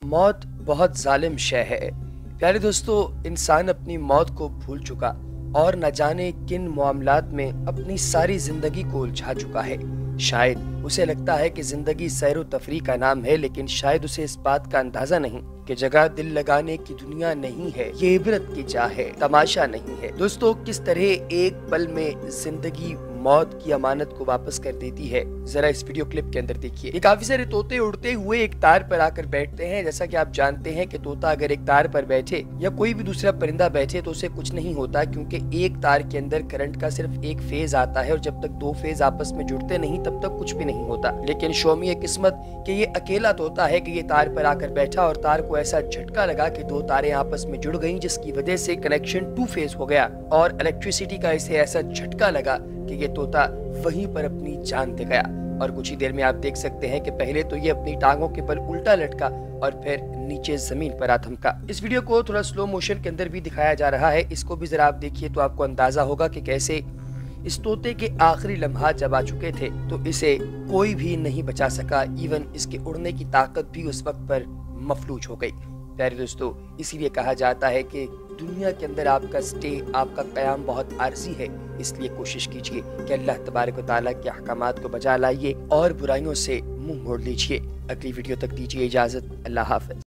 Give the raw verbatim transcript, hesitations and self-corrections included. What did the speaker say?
मौत बहुत जालिम शय है। प्यारे दोस्तों, इंसान अपनी मौत को भूल चुका और न जाने किन मामलात में अपनी सारी जिंदगी को उलझा चुका है। शायद उसे लगता है कि जिंदगी सैर व तफरीह का नाम है, लेकिन शायद उसे इस बात का अंदाजा नहीं कि जगह दिल लगाने की दुनिया नहीं है, ये इबरत की जा है, तमाशा नहीं है। दोस्तों, किस तरह एक पल में जिंदगी मौत की अमानत को वापस कर देती है, जरा इस वीडियो क्लिप के अंदर देखिए। ये काफी सारे तोते उड़ते हुए एक तार पर आकर बैठते हैं। जैसा कि आप जानते हैं कि तोता अगर एक तार पर बैठे या कोई भी दूसरा परिंदा बैठे तो उसे कुछ नहीं होता, क्योंकि एक तार के अंदर करंट का सिर्फ एक फेज आता है और जब तक दो फेज आपस में जुड़ते नहीं तब तक कुछ भी नहीं होता। लेकिन शौमी है किस्मत कि ये अकेला तोता है कि ये तार पर आकर बैठा और तार को ऐसा झटका लगा कि दो तारें आपस में जुड़ गईं, जिसकी वजह से कनेक्शन टू फेज हो गया और इलेक्ट्रिसिटी का इसे ऐसा झटका लगा कि ये तोता वहीं पर अपनी जान दे गया। और कुछ ही देर में आप देख सकते हैं कि पहले तो ये अपनी टांगों के बल उल्टा लटका और फिर नीचे जमीन पर आ थमका। इस वीडियो को थोड़ा स्लो मोशन के अंदर भी दिखाया जा रहा है, इसको भी जरा आप देखिए तो आपको अंदाजा होगा कि कैसे इस तोते के आखिरी लम्हात जब आ चुके थे तो इसे कोई भी नहीं बचा सका। इवन इसके उड़ने की ताकत भी उस वक्त पर मफलूज हो गई। प्यारे दोस्तों, इसीलिए कहा जाता है कि दुनिया के अंदर आपका स्टे, आपका क़याम बहुत आर्जी है, इसलिए कोशिश कीजिए कि अल्लाह तबारक व तआला के अहकामात को बजा लाइए और बुराइयों से मुंह मोड़ लीजिए। अगली वीडियो तक दीजिए इजाज़त। अल्लाह हाफ़िज़।